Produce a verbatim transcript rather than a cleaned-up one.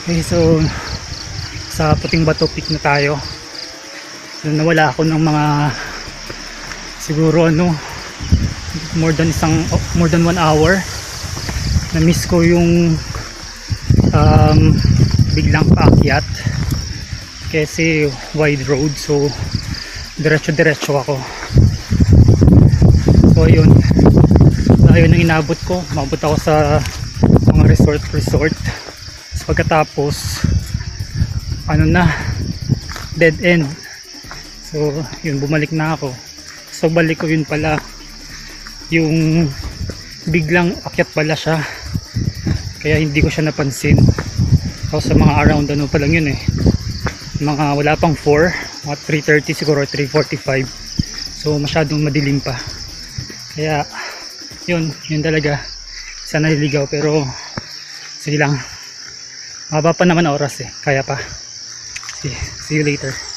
Okay, so sa Puting Bato Peak na tayo. So, nawala ako ng mga siguro ano more than isang oh, more than one hour. Na miss ko yung um, biglang paakyat kasi wide road, so diretso diretso ako. So yun, ayun ang inabot ko. Mabot ako sa mga resort resort. So, pagkatapos ano na, dead end. So yun, bumalik na ako. So balik ko, yun pala yung biglang akyat pala siya, kaya hindi ko siya napansin. So sa mga around ano pa lang yun eh, mga wala pang four, mga three thirty siguro, three forty-five. So masyadong madilim pa, kaya yun, yun talaga, sana naliligaw. Pero sige lang, maba pa naman oras eh, kaya pa. See, see you later.